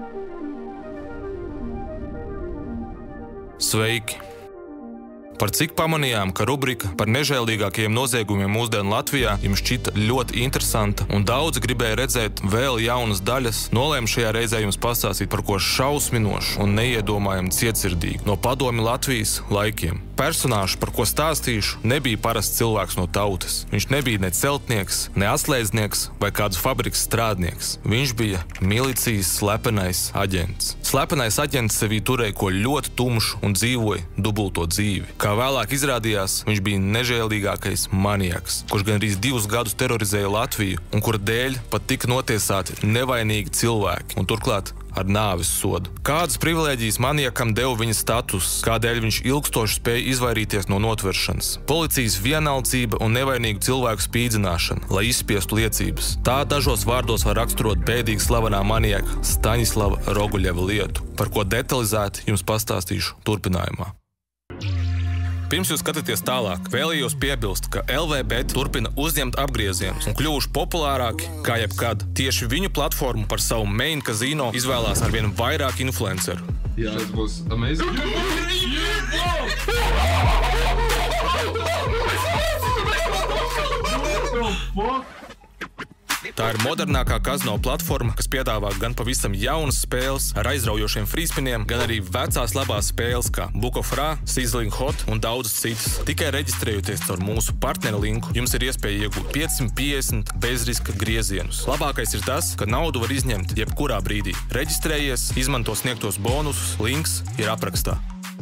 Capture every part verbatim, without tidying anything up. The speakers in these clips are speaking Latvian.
Sveiki! Par cik pamanījām, ka rubrika par nežēlīgākajiem noziegumiem mūsdienu Latvijā jums šķita ļoti interesanta un daudzi gribēja redzēt vēl jaunas daļas, nolēmu šajā reizē jums pastāstīt par ko šausminošu un neiedomājumu cietsirdīgu no padomju Latvijas laikiem. Personāžs, par ko stāstīšu, nebija parasts cilvēks no tautas. Viņš nebija ne celtnieks, ne atslēdznieks vai kāds fabrikas strādnieks. Viņš bija milicijas slepenais aģents. Slepenais aģents sevī turēja ko ļoti tumšu un dzīvoja dubulto dzīvi. Kā vēlāk izrādījās, viņš bija nežēlīgākais maniaks, kurš gandrīz divus gadus terorizēja Latviju un kura dēļ pat tika notiesāti nevainīgi cilvēki un turklāt ar nāves sodu. Kādas privilēģijas maniakam deva viņa status, kādēļ viņš ilgstoši spēja izvairīties no notveršanas. Policijas vienaldzība un nevainīgu cilvēku spīdzināšana, lai izspiestu liecības. Tā dažos vārdos var raksturot bēdīgi slavenā maniaka Staņislava Roguļeva lietu, par ko detalizēti jums pastāstīšu turpinājumā. Pirms jūs skatāties tālāk, vēlējos piebilst, ka L V B turpina uzņemt apgriezienus un kļuvuši populārāki kā jebkad. Tieši viņu platformu par savu main kazino izvēlās arvien vairāk influenceru. Jā, tas būs amazing. Tā ir modernākā kazino platforma, kas piedāvā gan pavisam jaunas spēles ar aizraujošiem frīspiniem, gan arī vecās labās spēles kā Book of Ra, Sizzling Hot un daudzas citas. Tikai reģistrējoties caur mūsu partneru linku, jums ir iespēja iegūt piecsimt piecdesmit bezriska griezienus. Labākais ir tas, ka naudu var izņemt jebkurā brīdī. Reģistrējies, izmanto sniegtos bonusus, links ir aprakstā.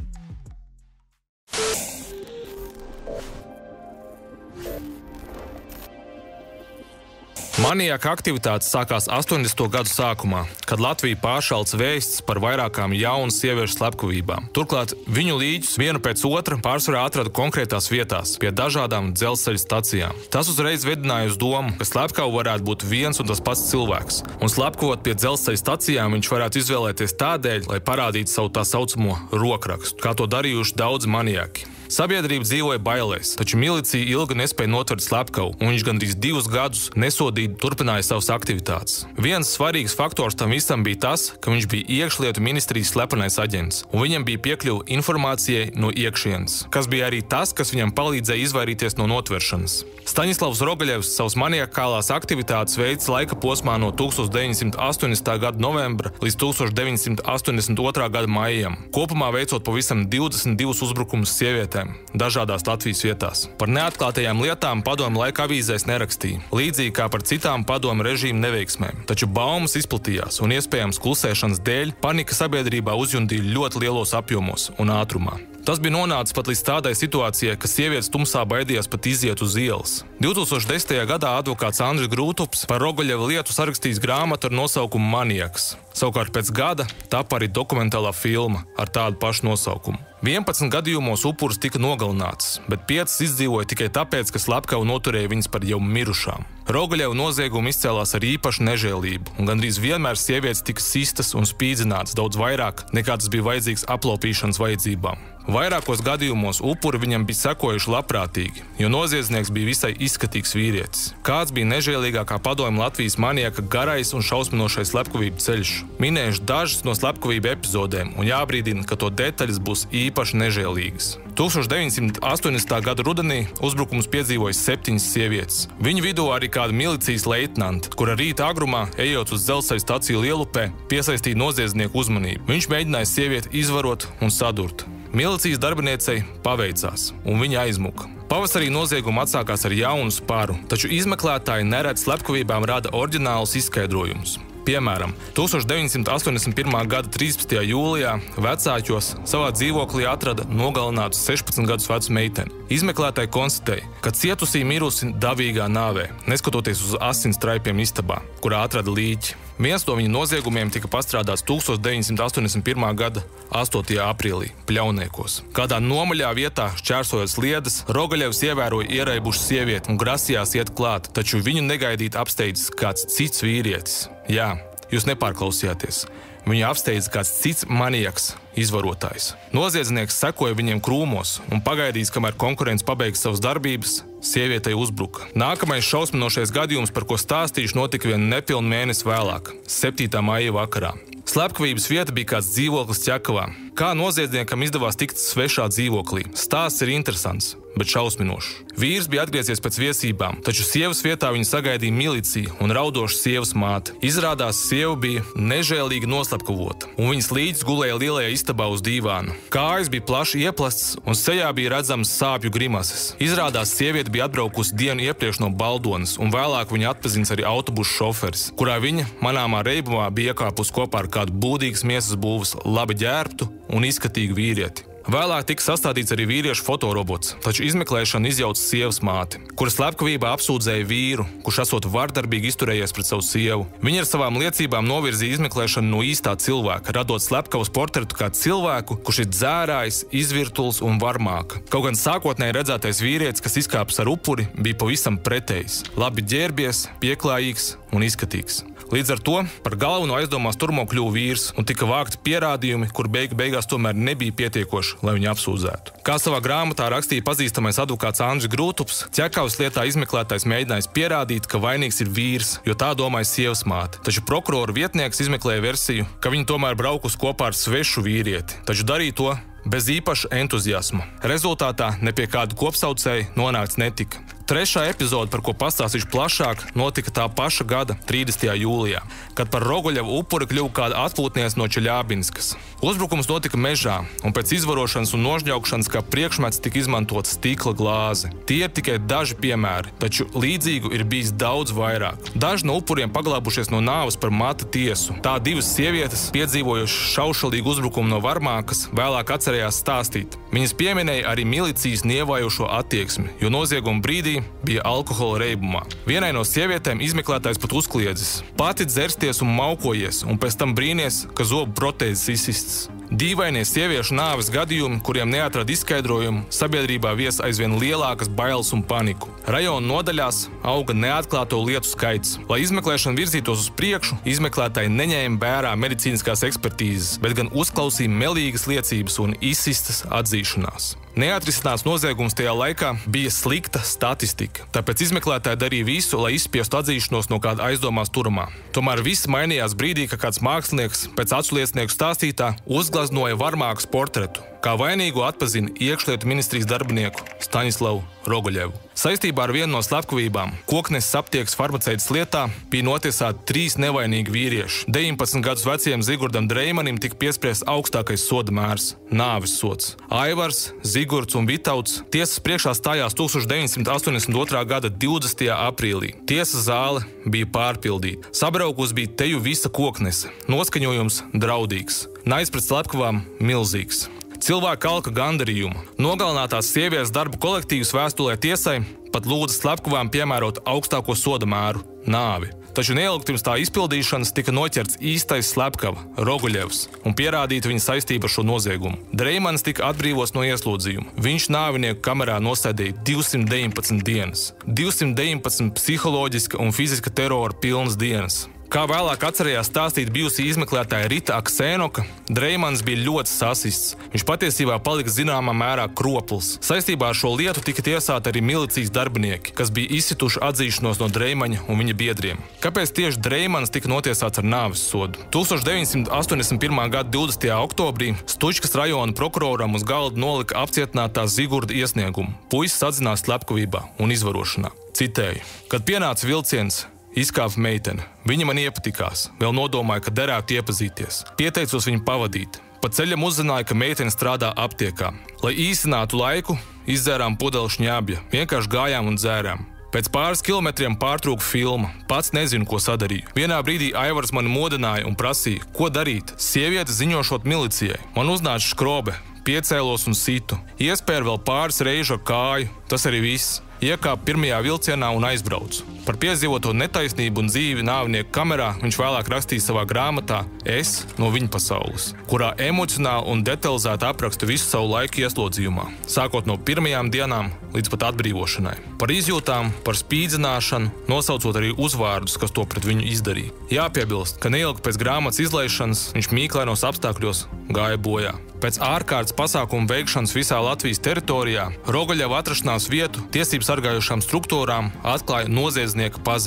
Maniaka aktivitātes sākās astoņdesmito gadu sākumā, kad Latvija pāršalts vēsts par vairākām jaunas sieviešu slepkavībām. Turklāt viņu līģus vienu pēc otra pārsvarā atrada konkrētās vietās, pie dažādām dzelzceļa stacijām. Tas uzreiz vedināja uz domu, ka slepkavu varētu būt viens un tas pats cilvēks, un slepkavot pie dzelzceļa stacijām viņš varētu izvēlēties tādēļ, lai parādītu savu tā saucamo rokrakstu, kā to darījuši daudzi maniaki. Sabiedrība dzīvoja bailēs, taču milicija ilgi nespēja notvert slepkavu, un viņš gandrīz divus gadus nesodīti turpināja savas aktivitātes. Viens svarīgs faktors tam visam bija tas, ka viņš bija iekšlietu ministrijas slepenais aģents, un viņam bija piekļuva informācijai no iekšienes, kas bija arī tas, kas viņam palīdzēja izvairīties no notveršanas. Staņislavs Roguļevs savas maniakālās aktivitātes veids laika posmā no tūkstoš deviņsimt astoņdesmitā gada novembra līdz tūkstoš deviņsimt astoņdesmit otrā gada maijam, kopumā veicot pavisam divdesmit divus uzbrukumus sievietēm dažādās Latvijas vietās. Par neatklātajām lietām padomju laika avīzēs nerakstīja, līdzīgi kā par citām padomju režīmu neveiksmēm. Taču baumas izplatījās un iespējams klusēšanas dēļ panika sabiedrībā uzjundīja ļoti lielos apjomos un ātrumā. Tas bija nonācis pat līdz tādai situācijai, ka sievietes tumsā baidījās pat iziet uz ielas. divtūkstoš desmitajā gadā advokāts Andris Grūtups par Roguļeva lietu sarakstījis grāmatu ar nosaukumu Maniaks. Savukārt pēc gada tapa arī dokumentālā filma ar tādu pašu nosaukumu. vienpadsmit gadījumos upuris tika nogalināts, bet piecas izdzīvoja tikai tāpēc, ka slepkava noturēja viņas par jau mirušām. Roguļeva noziegumi izcēlās ar īpašu nežēlību, un gandrīz vienmēr sievietes tika sistas un spīdzinātas daudz vairāk, nekā tas bija vajadzīgs aplaupīšanas vajadzībām. Vairākos gadījumos upuri viņam bija sekojuši labprātīgi, jo noziedznieks bija visai izskatīgs vīrietis. Kāds bija nežēlīgākā padomju Latvijas maniaka garais un šausminošais slepkavību ceļš? Minējuši dažas no slepkavību epizodēm, un jābrīdina, ka to detaļas būs īpaši nežēlīgas. tūkstoš deviņsimt astoņdesmitā gada rudenī uzbrukums piedzīvoja septiņas sievietes. Viņu vidū arī kāda milicijas leitnanta, kura rīta agrumā, ejot uz dzelzceļa staciju Lielupē, piesaistīja noziedznieku uzmanību. Viņš mēģināja sievieti izvarot un sadurt. Milicijas darbiniecei paveicās, un viņa aizmuka. Pavasarī noziegumi atsākās ar jaunu spāru, taču izmeklētāji nereti slepkavībām rada oriģinālus izskaidrojumus. Piemēram, tūkstoš deviņsimt astoņdesmit pirmā gada trīspadsmitajā jūlijā Vecāķos savā dzīvoklī atrada nogalinātu sešpadsmit gadus vecu meiteni. Izmeklētāji konstatēja, ka cietusī mirusi davīgā nāvē, neskatoties uz asins traipiem istabā, kurā atrada līķi. Viens no viņa noziegumiem tika pastrādāts tūkstoš deviņsimt astoņdesmit pirmā gada astotajā aprīlī Pļauniekos. Kādā nomaļā vietā, šķērsojot sliedes, Roguļevs ievēroja ieraibušu sievieti un grasījās iet klāt, taču viņu negaidīt apsteidzis kāds cits vīrietis. Jā, jūs nepārklausījāties. Viņu apsteidza kāds cits maniaks, izvarotājs. Noziedznieks sekoja viņiem krūmos un pagaidījis, kamēr konkurents pabeigs savas darbības, sievietei uzbruka. Nākamais šausminošais gadījums, par ko stāstīšu, notika vien nepilnu mēnesi vēlāk, septītā maija vakarā. Slepkavības vieta bija kāds dzīvoklis Ķekavā. Kā noziedzniekam izdevās tikt svešā dzīvoklī? Stāsts ir interesants, bet šausminošs. Vīrs bija atgriezies pēc viesībām, taču sievas vietā viņu sagaidīja milicija un raudoša sievas māte. Izrādās, sieva bija nežēlīgi noslepkavota, un viņas līdzis gulēja lielajā istabā uz dīvāna. Kājas bija plaši ieplasts, un sejā bija redzams sāpju grimases. Izrādās, sieviete bija atbraukusi dienu iepriekš no Baldonas, un vēlāk viņa atpazins arī autobusu šoferis, kurā viņa manāmā reibumā bija iekāpus kopā ar kādu būdīgas miesas būvas, labi ģērbtu un izskatīgu vīrieti. Vēlāk tika sastādīts arī vīriešu fotorobots, taču izmeklēšanu izjauca sievas māte, kura slepkavībā apsūdzēja vīru, kurš esot vardarbīgi izturējies pret savu sievu. Viņa ar savām liecībām novirzīja izmeklēšanu no īstā cilvēka, radot slepkavas portretu kā cilvēku, kurš ir dzērājs, izvirtuls un varmāka. Kaut gan sākotnēji redzētais vīrietis, kas izkāpis ar upuri, bija pavisam pretējs, labi ģērbies, pieklājīgs un izskatīgs. Līdz ar to par galveno aizdomās turmo kļuva vīrs un tika vākti pierādījumi, kur beigu beigās tomēr nebija pietiekoši, lai viņu apsūdzētu. Kā savā grāmatā rakstīja pazīstamais advokāts Andris Grūtups, Ķekavas lietā izmeklētājs mēģinājis pierādīt, ka vainīgs ir vīrs, jo tā domāja sievas māte. Taču prokurora vietnieks izmeklēja versiju, ka viņi tomēr braukus kopā ar svešu vīrieti, taču darīja to bez īpaša entuziasma. Rezultātā ne pie kāda kopsaucēja nonākts netika. Trešā epizode, par ko pastāstīšu plašāk, notika tā paša gada trīsdesmitajā jūlijā, kad par Rogoļevu upuri kļuva kāda atpūtniece no Čeļābinskas. Uzbrukums notika mežā, un pēc izvarošanas un nožņaukšanas kā priekšmets tika izmantot stikla glāze. Tie ir tikai daži piemēri, taču līdzīgu ir bijis daudz vairāk. Daži no upuriem paglābušies no nāves par mata tiesu. Tā divas sievietes, piedzīvojušas šaušalīgu uzbrukumu no varmākas, vēlāk atcerējās stāstīt. Viņas pieminēja arī milicijas nievajošo attieksmi, jo nozieguma brīdī bija alkohola reibumā. Vienai no sievietēm izmeklētājs pat uzkliedzis. Pati dzersties un maukojies, un pēc tam brīnies, ka zobu protēzes izsists. Dīvainie sieviešu nāves gadījumi, kuriem neatrada izskaidrojumu, sabiedrībā vies aizvien lielākas bailes un paniku. Rajona nodaļās auga neatklāto lietu skaits. Lai izmeklēšana virzītos uz priekšu, izmeklētāji neņēma vērā medicīniskās ekspertīzes, bet gan uzklausīja melīgas liecības un izsistas atzīšanās. Neatrisināts noziegums tajā laikā bija slikta statistika, tāpēc izmeklētāji darīja visu, lai izspiestu atzīšanos no kāda aizdomās turamā. Tomēr viss mainījās brīdī, kad kāds mākslinieks pēc aculiecinieku stāstītā uzgleznoja varmākas portretu. Kā vainīgu atpazina iekšlietu ministrijas darbinieku Staņislavu Rogoļevu. Saistībā ar vienu no slepkavībām Kokneses aptiekas farmaceitas lietā bija notiesāti trīs nevainīgi vīrieši. deviņpadsmit gadus vecajam Zigurdam Dreimanim tika piespriests augstākais soda mērs – nāves sods. Aivars, Zigurds un Vitauts tiesas priekšā stājās tūkstoš deviņsimt astoņdesmit otrā gada divdesmitajā aprīlī. Tiesas zāle bija pārpildīta. Sabraukus bija teju visa Koknese. Noskaņojums draudīgs. Naids pret slepkavām milzīgs. Cilvēka alka gandarījumu. Nogalinātās sievietes darbu kolektīvas vēstulē tiesai pat lūdza slepkavām piemērot augstāko soda mēru – nāvi. Taču neilgi pirms tā izpildīšanas tika noķerts īstais slepkava – Rogoļevs un pierādīta viņa saistība ar šo noziegumu. Dreimans tika atbrīvots no ieslodzījuma. Viņš nāvinieku kamerā nosēdēja divsimt deviņpadsmit dienas. divsimt deviņpadsmit psiholoģiska un fiziska terora pilnas dienas. Kā vēlāk atcerējās stāstīt bijusī izmeklētāja Rita Aksēnoka, Dreimans bija ļoti sasists. Viņš patiesībā palika zināmā mērā kropls. Saistībā ar šo lietu tika tiesāti arī milicijas darbinieki, kas bija izsituši atzīšanos no Dreimaņa un viņa biedriem. Kāpēc tieši Dreimans tika notiesāts ar nāves sodu? tūkstoš deviņsimt astoņdesmit pirmā gada divdesmitajā oktobrī Stučkas rajona prokuroram uz galda nolika apcietinātā Zigurda iesniegumu. Puisis atzinās slepkavībā un izvarošanā. Citēju: kad pienāca vilciens, izkāpa meitene. Viņa man iepatikās. Vēl nodomāja, ka derētu iepazīties. Pieteicos viņu pavadīt. Pa ceļam uzzināju, ka meitene strādā aptiekā. Lai īsinātu laiku, izdzērām pudeli šņābja. Vienkārši gājām un dzērām. Pēc pāris kilometriem pārtrūka filma. Pats nezinu, ko sadarīju. Vienā brīdī Aivars mani modināja un prasīja, ko darīt. Sieviete ziņošot milicijai. Man uznāca škrobe. Piecēlos un situ. Iespēju vēl pāris reižu ar kāju. Tas arī viss. Iekāpa pirmajā vilcienā un aizbraucu. Par piedzīvoto netaisnību un dzīvi nāvinieku kamerā viņš vēlāk rakstīja savā grāmatā Es no viņa pasaules, kurā emocionāli un detalizēti apraksta visu savu laiku ieslodzījumā, sākot no pirmajām dienām līdz pat atbrīvošanai. Par izjūtām, par spīdzināšanu, nosaucot arī uzvārdus, kas to pret viņu izdarīja. Jāpiebilst, ka neilgi pēc grāmatas izlaišanas viņš mīklainos apstākļos gāja bojā. Pēc ārkārtas pasākumu veikšanas visā Latvijas teritorijā Rogoļeva atrašanās vietu tiesību sargājošām struktūrām atklāja noziedznieka paziņa.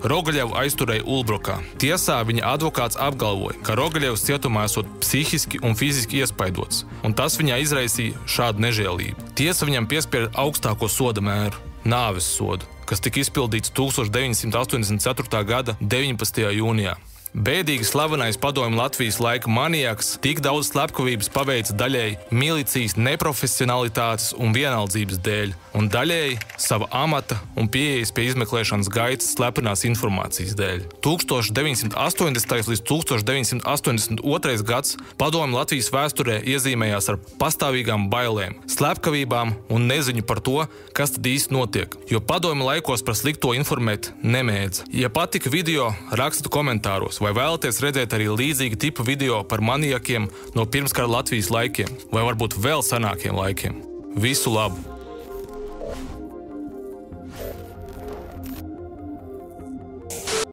Rogaļevu aizturēja Ulbrokā. Tiesā viņa advokāts apgalvoja, ka Rogaļevs cietumā esot psihiski un fiziski iespaidots, un tas viņā izraisīja šādu nežēlību. Tiesa viņam piespieda augstāko soda mēru – nāves sodu, kas tika izpildīts tūkstoš deviņsimt astoņdesmit ceturtā gada deviņpadsmitajā jūnijā. Bēdīgi slavenais padomju Latvijas laika maniaks tik daudz slepkavības paveica daļēji milicijas neprofesionalitātes un vienaldzības dēļ, un daļēji sava amata un pieejas pie izmeklēšanas gaitas slepenās informācijas dēļ. tūkstoš deviņsimt astoņdesmitais līdz tūkstoš deviņsimt astoņdesmit otrais gads padomju Latvijas vēsturē iezīmējās ar pastāvīgām bailēm, slepkavībām un neziņu par to, kas tad īsti notiek, jo padomju laikos par slikto informēt nemēdza. Ja patika video, rakstiet komentāros, vai vēlaties redzēt arī līdzīga tipa video par maniakiem no pirmskara Latvijas laikiem, vai varbūt vēl senākiem laikiem. Visu labu!